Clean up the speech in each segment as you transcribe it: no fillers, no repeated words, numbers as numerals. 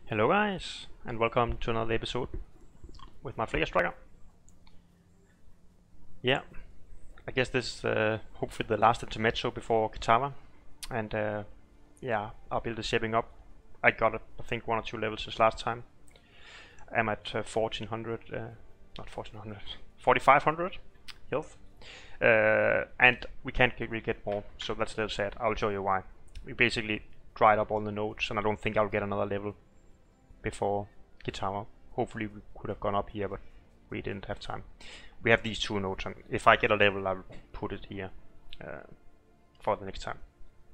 Hello guys, and welcome to another episode with my Flayer Striker. Yeah, I guess this is hopefully the last intermezzo before Kitava, and yeah, our build is shaping up. I got I think 1 or 2 levels since last time. I'm at 1400, not 1400, 4500 health, and we can't really get more, so that's a little sad. I'll show you why. We basically dried up all the nodes, and I don't think I'll get another level before Kitava. Hopefully we could have gone up here, but we didn't have time. We have these 2 nodes, and if I get a level I'll put it here for the next time.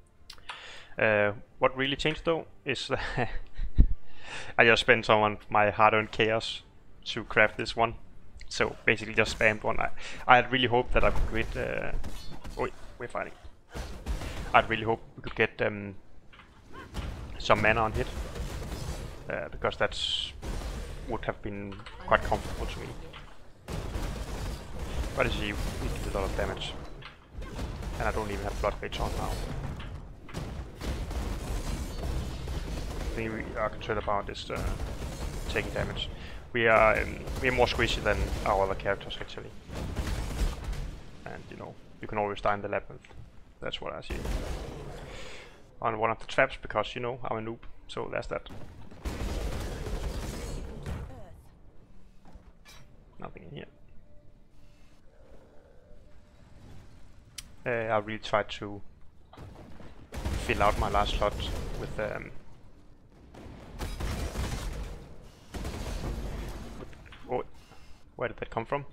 What really changed though is I just spent some of my hard-earned chaos to craft this one. So basically just spammed one. I had really hoped that I could get oh, we're fighting. I'd really hoped we could get some mana on hit. Because that's would have been quite comfortable to me. But as you see, we did a lot of damage. And I don't even have Blood Rage on now. The thing we are concerned about is taking damage. We are more squishy than our other characters actually. And you know, you can always die in the labyrinth. That's what I see. On one of the traps, because you know, I'm a noob, so that's that. Nothing in here. I really tried to fill out my last slot with oh, where did that come from?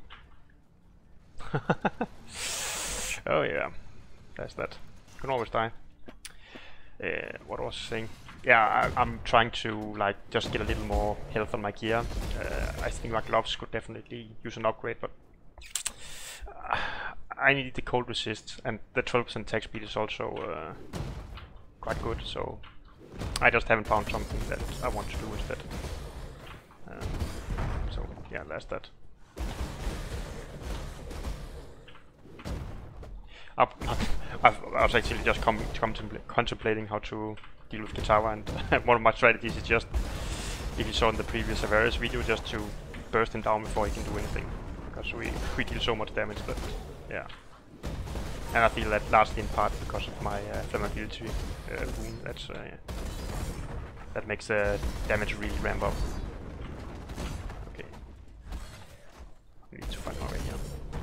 Oh yeah, that's that. You can always die. What was I saying? Yeah, I'm trying to like just get a little more health on my gear. I think my gloves could definitely use an upgrade, but I need the cold resist, and the 12% attack speed is also quite good. So I just haven't found something that I want to do instead. So yeah, that's that. I was actually just contemplating how to deal with Kitava, and one of my strategies is just, if you saw in the previous Avarice video, just to burst him down before he can do anything, because we deal so much damage that, yeah. And I feel that largely in part because of my flammability boon, that makes the damage really ramp up. Okay, I need to find my way here.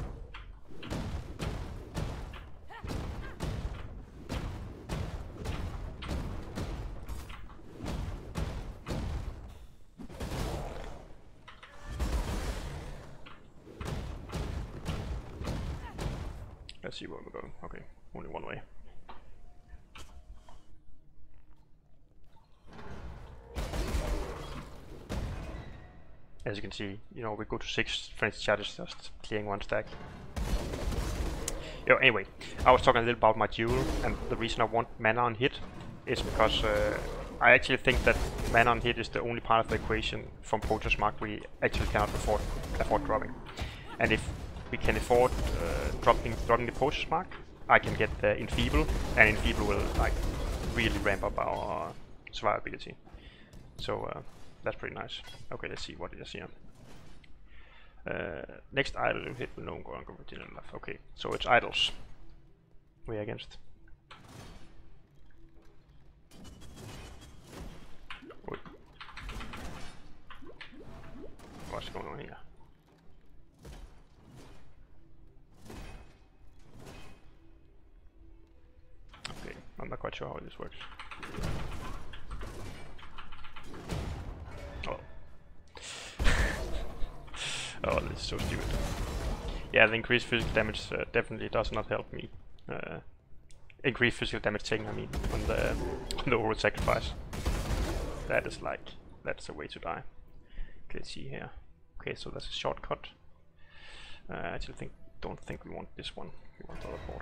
Let's see where we're going. Okay, only one way. As you can see, you know, we go to 6 frenzy charges, just clearing 1 stack. Yo, anyway, I was talking a little about my duel, and the reason I want mana on hit is because I actually think that mana on hit is the only part of the equation from Poacher's Mark we actually cannot afford dropping. And if we can afford dropping the Poacher's Mark, I can get the Enfeeble, and Enfeeble will like really ramp up our survivability. So that's pretty nice. Okay, let's see what it is here. Next idol hit will no longer continue enough. Okay, so it's idols we're against. Wait. What's going on here? I'm not quite sure how this works. Oh. Oh, this is so stupid. Yeah, the increased physical damage definitely does not help me. Increased physical damage taken, I mean, on the overall sacrifice. That is like, that's a way to die. Okay, let's see here. Okay, so that's a shortcut. I actually don't think we want this one. We want the other port.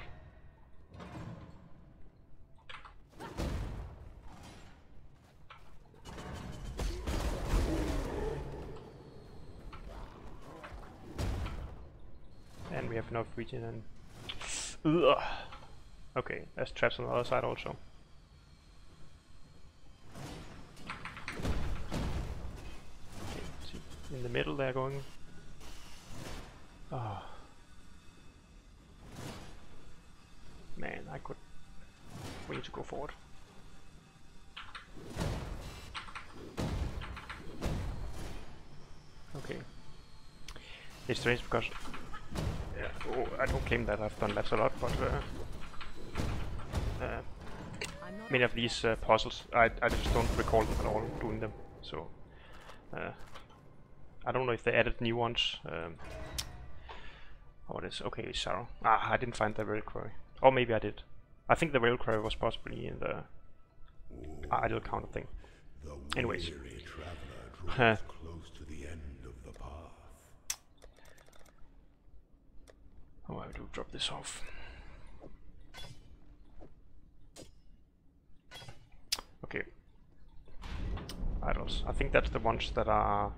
And we have enough region and... Ugh. Okay, there's traps on the other side also. in the middle there going. Oh. Man, we need to go forward. Okay. It's strange because I don't claim that I've done laps a lot, but many of these puzzles I just don't recall them at all doing them. So I don't know if they added new ones. What is okay, Sarah? I didn't find the rail quarry, or maybe I did. I think the rail quarry was possibly in the idle counter thing. Anyways. Close to the end of the path. Oh, I do drop this off. Okay. Idols. I think that's the ones that are...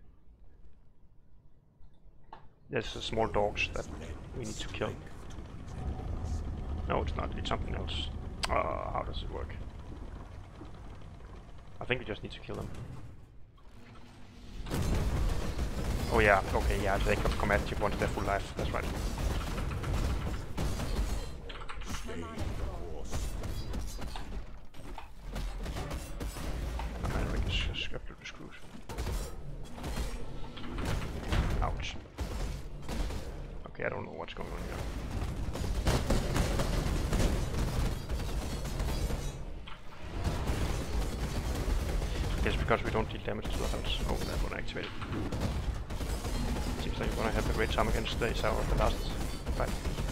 There's the small dogs that we need to kill. No, it's not. It's something else. How does it work? I think we just need to kill them. Oh yeah, okay, yeah, they can combative once they're full life, that's right. Ouch. Okay, I don't know what's going on here. It's because we don't deal damage to the health. Oh, that one activated. Seems like you're gonna have a great time against the Isao of the last fight.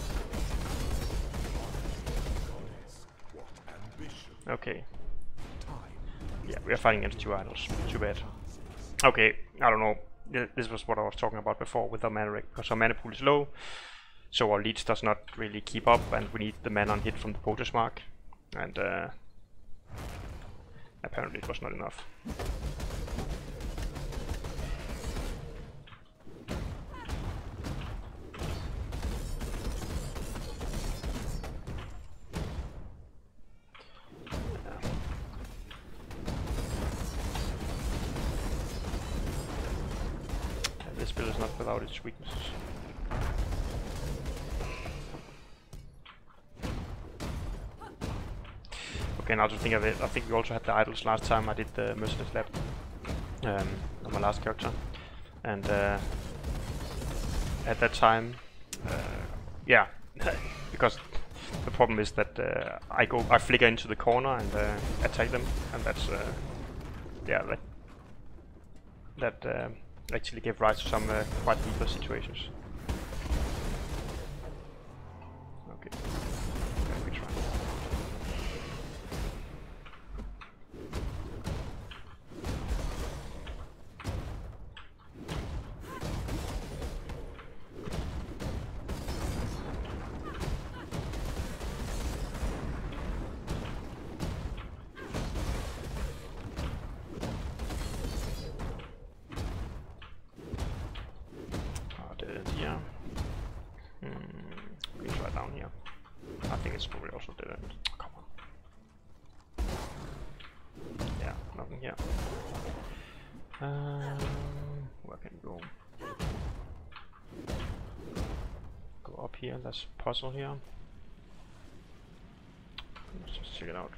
Okay. Yeah, we are fighting against two idols. Too bad. Okay, I don't know. This was what I was talking about before with our mana rate, because our mana pool is low, so our leech does not really keep up, and we need the mana on hit from the Potus mark. And apparently it was not enough. And this build is not without its weaknesses. Okay, now to think of it, I think we also had the idols last time I did the Merciless Lab on my last character, and at that time, yeah, because the problem is that I flicker into the corner and attack them, and that's yeah, that actually gave rise to some quite deeper situations. Okay, we try. I think it's probably also dead end. Come on. Yeah, nothing here. Where can we go? Go up here, there's a puzzle here. Let's just check it out.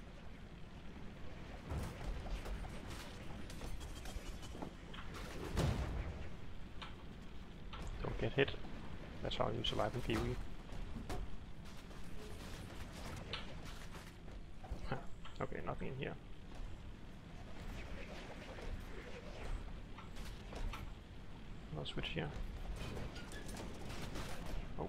Don't get hit. That's how you survive in PvE. Okay, nothing in here. I'll switch here. Oh.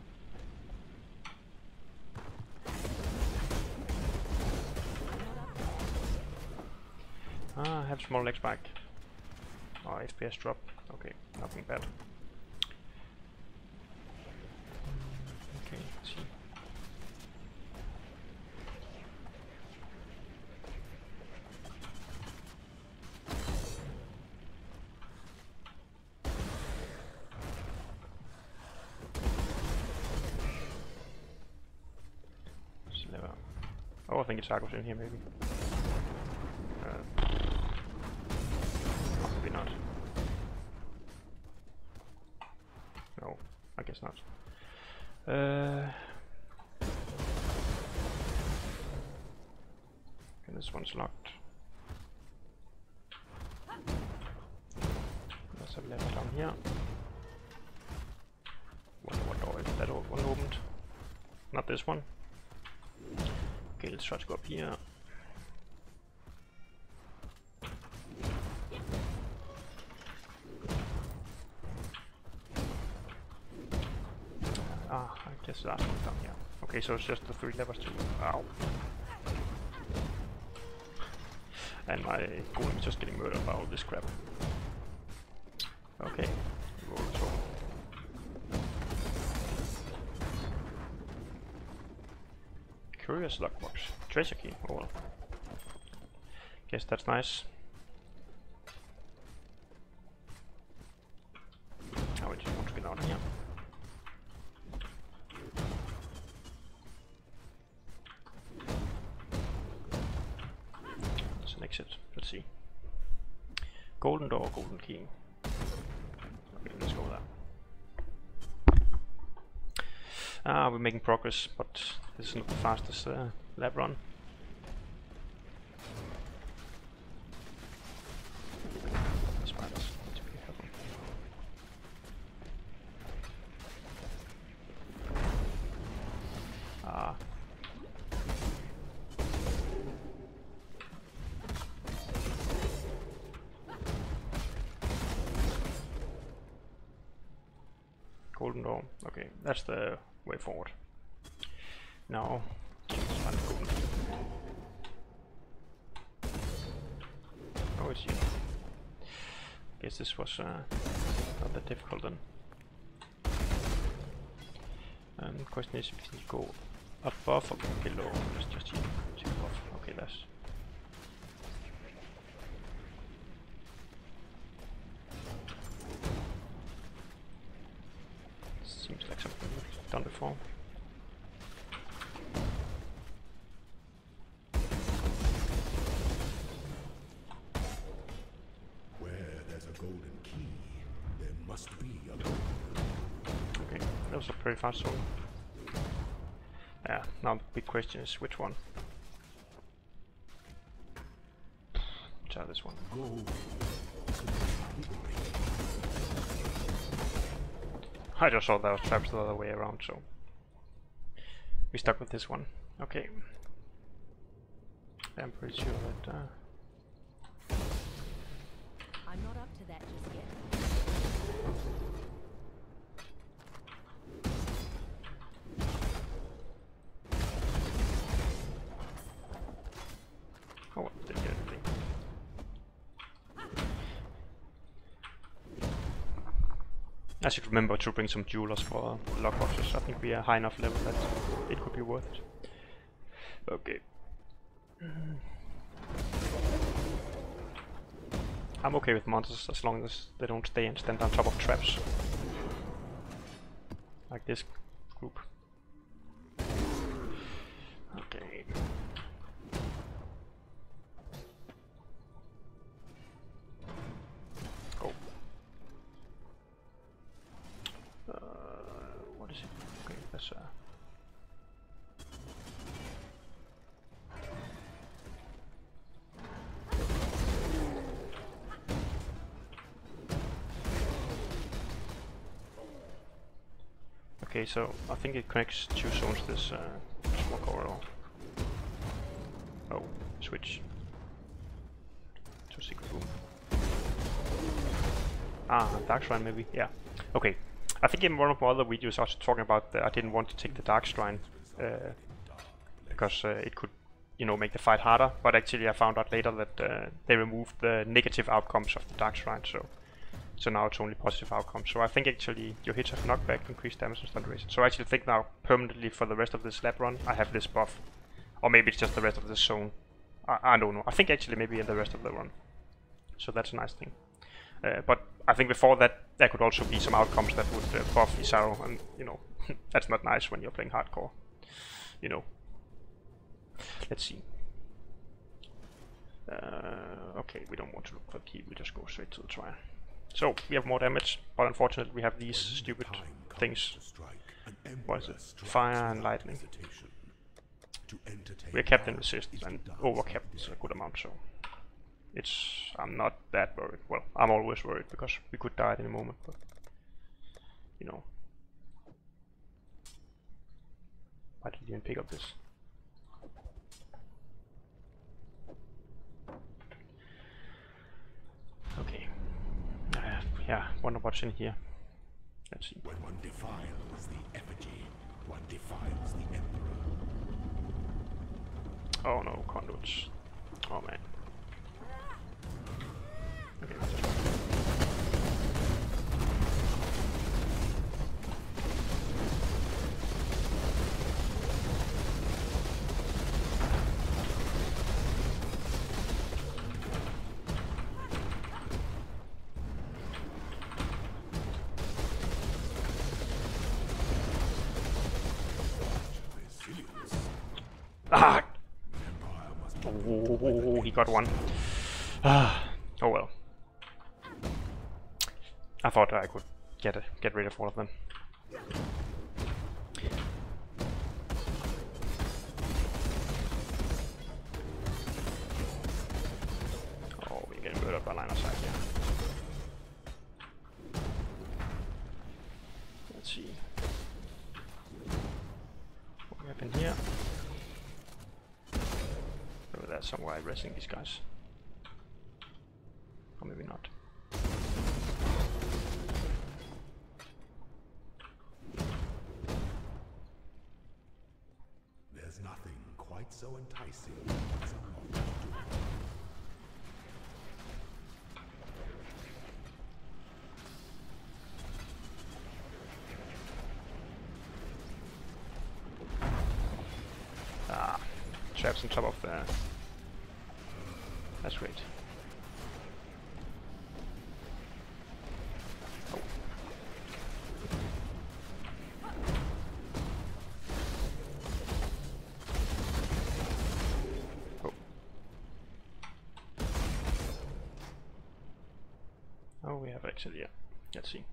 I have small legs back. Oh, FPS drop. Okay, nothing bad. Okay, let's see. Oh, I think it's Argos in here, maybe. Maybe not. guess not. Okay, this one's locked. Let's have a lever down here. Wonder what door is that one opened? Not this one. Okay, let's try to go up here. I guess last one down here. Okay, so it's just the 3 levers to... Ow. And my golem is just getting murdered by all this crap. Okay. Roll it over. Curious lockbox. Treasure key. Oh well. Guess that's nice. Now we just want to get out of here. There's an exit. Let's see. Golden door, golden key. Okay, let's go there. We're making progress, but this is not the fastest lab run. Spiders, need to be careful. Golden door. Okay, that's the way forward. Now, let's find the golden key. Oh, it's here. Guess this was not that difficult then. And the question is if we go above or below. Let's just check above. Okay, that's. Seems like something we've done before. Where there's a golden key, there must be a golden. Okay, that was a pretty fast zone. Yeah, now the big question is which one? Try this one. Gold. I just saw those traps the other way around, so we stuck with this one. Okay. I'm pretty sure that I'm not up to that just yet. oh, didn't get anything. I should remember to bring some jewelers for lockboxes. I think we are high enough level that it could be worth it. Okay. I'm okay with monsters as long as they don't stay and stand on top of traps. Like this group. Okay. Go. What is it? Okay, that's okay, so I think it connects 2 zones, this small corridor. Oh, switch. To secret room. Ah, Dark Shrine maybe, yeah. Okay, I think in one of my other videos I was talking about that I didn't want to take the Dark Shrine because it could, you know, make the fight harder, but actually I found out later that they removed the negative outcomes of the Dark Shrine, so now it's only positive outcomes. So I think actually your hits have knockback, increased damage and stun duration. So I actually think now permanently for the rest of this lab run I have this buff. Or maybe it's just the rest of the zone. I don't know. I think actually maybe in the rest of the run. So that's a nice thing. But I think before that there could also be some outcomes that would buff Isaro, and you know, that's not nice when you're playing hardcore. You know. Let's see. Okay, we don't want to look for the key, we just go straight to the trial. So, we have more damage, but unfortunately we have these stupid things. Strike, an What is emperor it? strikes Fire and without lightning. hesitation. To entertain We're kept in power resist is to and dance overkept on a good amount, so I'm not that worried. Well, I'm always worried because we could die at any moment, but you know. Why did he even pick up this? Okay. Yeah, wonder what's in here. Let's see. When one defiles the effigy, one defiles the emperor. Oh no, conduits. Oh man. Okay. Ah! Oh, he got one. Ah, oh well. I thought I could get rid of all of them. Oh, we're getting murdered by line of sight here. Let's see. What we have in here. Maybe there's some way of wrestling these guys. Or maybe not. There's nothing quite so enticing as a locked door. Ah, traps on top of there. That's great. Oh. Oh. Oh, we have exit here. Let's see.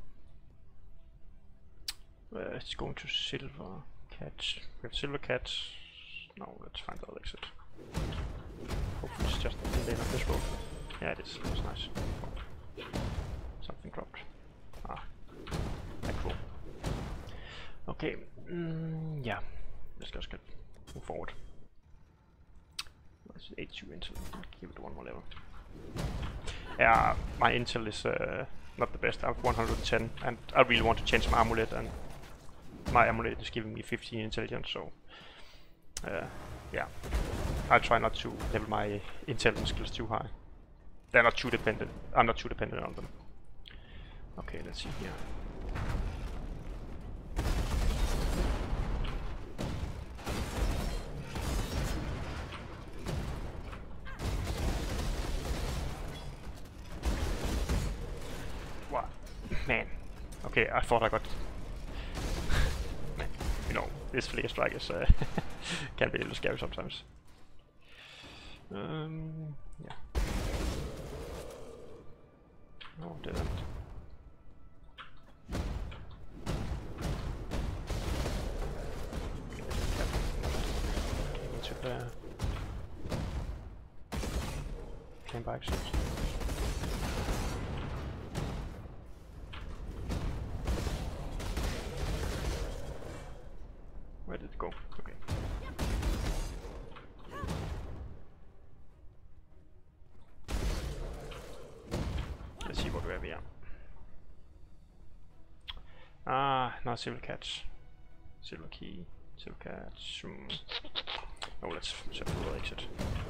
It's going to silver cats. We have silver cats. No, let's find the other exit. Hopefully it's just the end of this road. Yeah, it is. That's nice. Oh. Something dropped. Ah, cool. Okay, yeah. Let's just move forward. What's it? HU intel. Give it one more level. Yeah, my intel is not the best. I have 110, and I really want to change my amulet, and my amulet is giving me 15 intelligence, so yeah, I'll try not to level my intelligence skills too high. They're not too dependent. I'm not too dependent on them. Okay, let's see here. What? Man. Okay, I thought I got... Man, you know, this flicker strike is can be a little scary sometimes. Yeah. Oh, didn't. Came into the... Came by accident. Where did it go? Okay. Let's see what we have here. Ah, now silver catch. Silver key. Silver catch. Oh, let's set for the exit.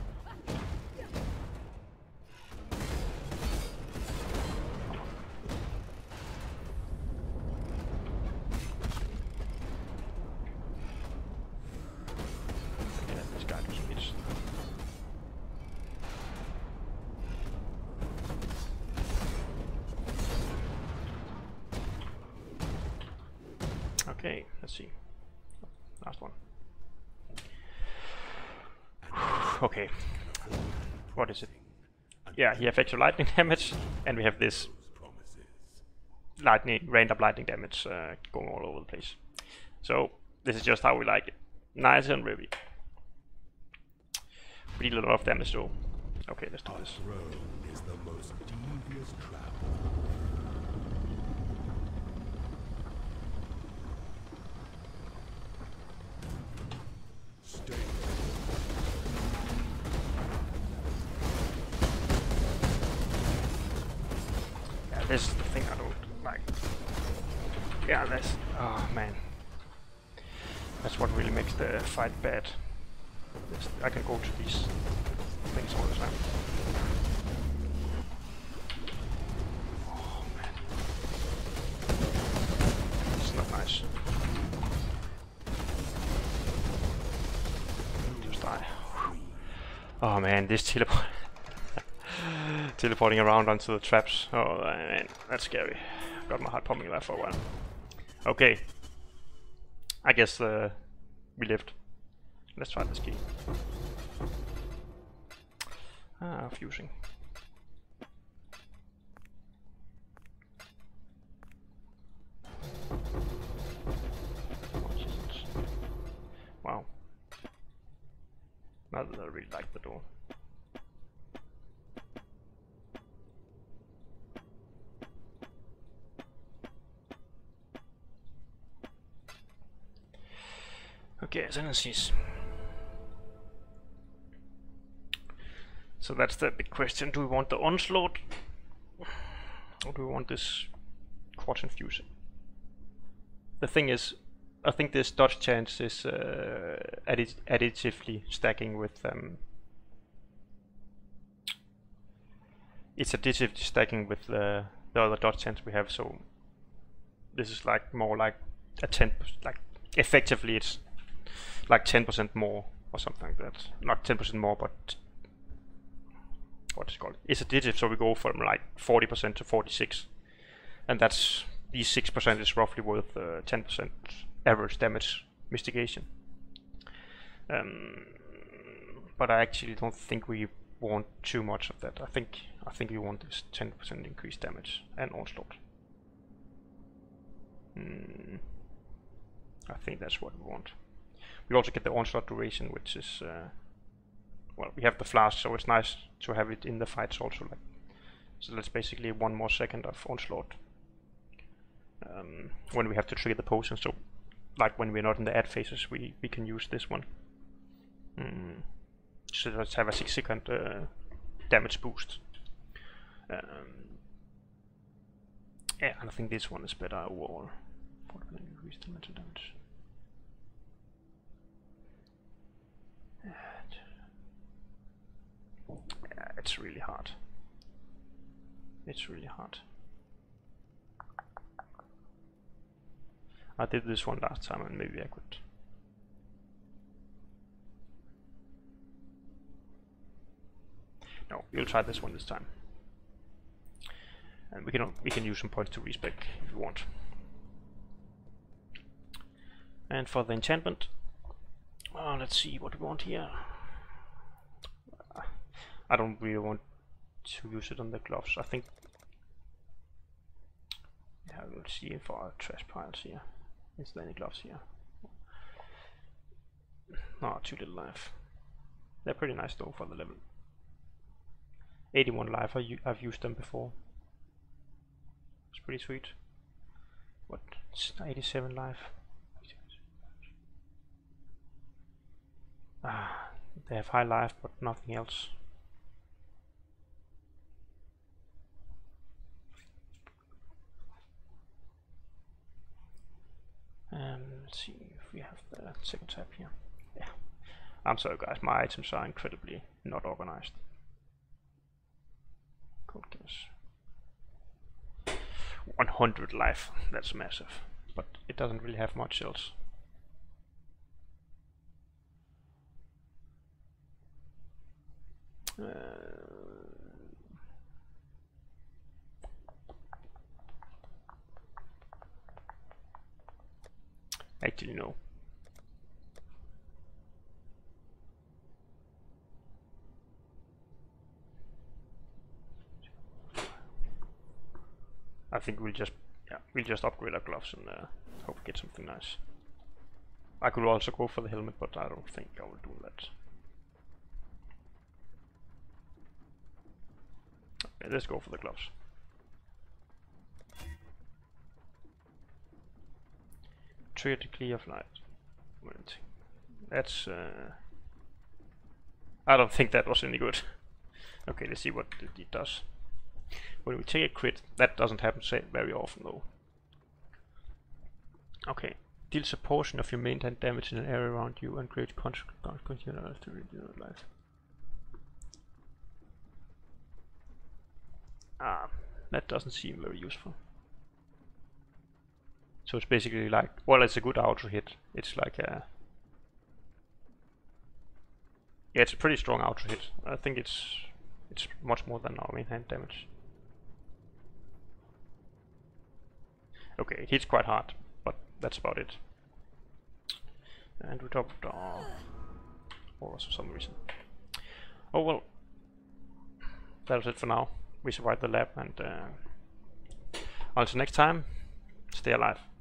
Okay, let's see. Last one. Okay. What is it? Yeah, he affects your lightning damage, and we have this random lightning damage going all over the place. So this is just how we like it. Nice and heavy. We need a lot of damage though. Okay, let's do this. Throne is the most devious trap. Stay. Yeah, this is the thing I don't like. Yeah, that's... oh man. That's what really makes the fight bad. I can go to these things all the time. Oh man. It's not nice. Just die. Oh man, this teleporting around onto the traps. Oh man, that's scary. Got my heart pumping there for a while. Okay. I guess we lived. Let's try this key. Ah, fusing. Wow. Not that I really like the door. Okay, ascendancies. So that's the big question. Do we want the onslaught? Or do we want this quartz infusing? The thing is, I think this dodge chance is additively stacking with it's additively stacking with the other dodge chance we have, so this is like more like a 10%, like effectively it's like 10% more or something like that. Not 10% more, but what is it called? It's additive, so we go from like 40% to 46, and that's these 6% is roughly worth 10% average damage mitigation. But I actually don't think we want too much of that. I think we want this 10% increased damage and onslaught. I think that's what we want. We also get the onslaught duration, which is well, we have the flash, so it's nice to have it in the fights also. Like, so that's basically 1 more second of onslaught when we have to trigger the potion. So, like when we're not in the ad phases, we can use this one. So let's have a 6-second damage boost. Yeah, and I think this one is better overall. Increase the mental damage. Yeah, it's really hard. It's really hard. I did this one last time and maybe I could. No, we'll try this one this time. And we can use some points to respec if you want. And for the enchantment, let's see what we want here. I don't really want to use it on the gloves. I think, yeah, we'll see for our trash piles here. Is there any gloves here? No, too little life. They're pretty nice though for the level. 81 life, I've used them before. It's pretty sweet. What? It's 87 life. They have high life but nothing else. Let's see if we have the second tab here. Yeah. I'm sorry guys, my items are incredibly not organized. Cold gas. 100 life, that's massive. But it doesn't really have much else. Actually no. I think we'll just Yeah, we'll just upgrade our gloves and hope we get something nice. I could also go for the helmet, but I don't think I will do that. Okay, let's go for the gloves. Trigger to clear of light. That's I don't think that was any good. Okay, let's see what it does. When we take a crit, that doesn't happen very often though. Okay, deals a portion of your main damage in an area around you and creates consequences to reduce your life. Ah, that doesn't seem very useful. So it's basically like, well, it's a good auto hit. It's like a, yeah, it's a pretty strong auto hit. I think it's much more than our main hand damage. Okay, it hits quite hard, but that's about it. And we dropped our auras for some reason. Oh well, that was it for now. We survived the lab, and until next time, stay alive.